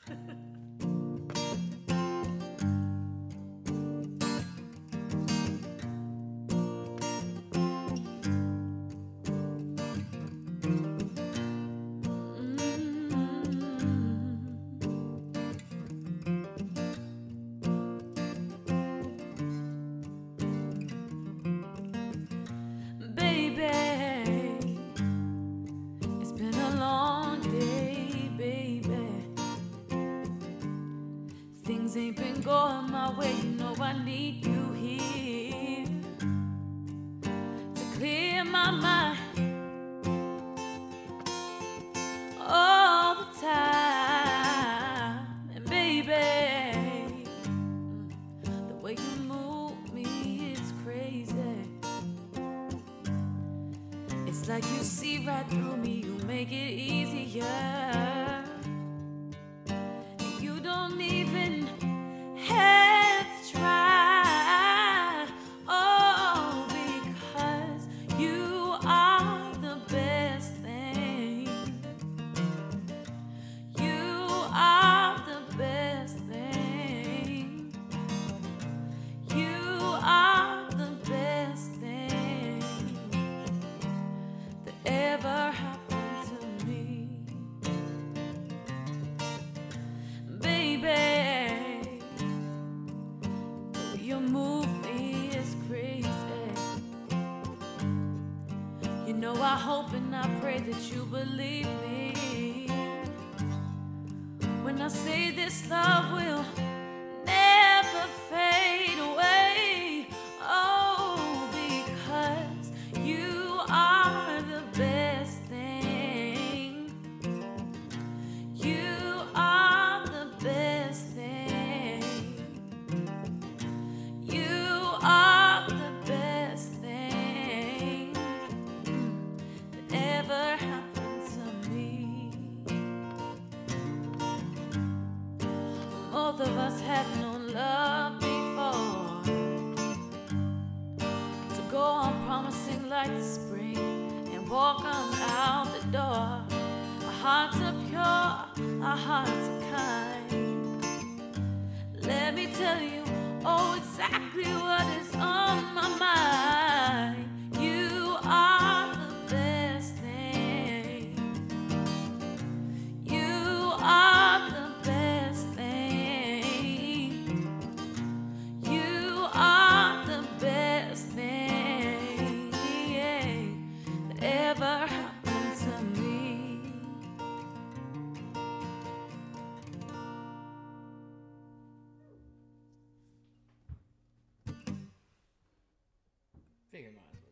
Things ain't been going my way, you know I need you here to clear my mind all the time. And baby, the way you move me, it's crazy. It's like you see right through me, you make it easier. You don't even have to try, oh, because you are the best thing. You are the best thing. You are the best thing that ever happened to me. Baby, you move me is crazy. You know I hope and I pray that you believe me when I say this love will never fade away. Oh, because you are the best thing. You are the best thing. You are the best thing that ever happened to me. Both of us have known love before, to go on promising like the spring and walk on out the door. Our hearts are pure, our hearts are kind. Let me tell you, oh, exactly what is on my mind. You are the best thing. You are the best thing. You are the best thing that ever happened to me. Figure might as well.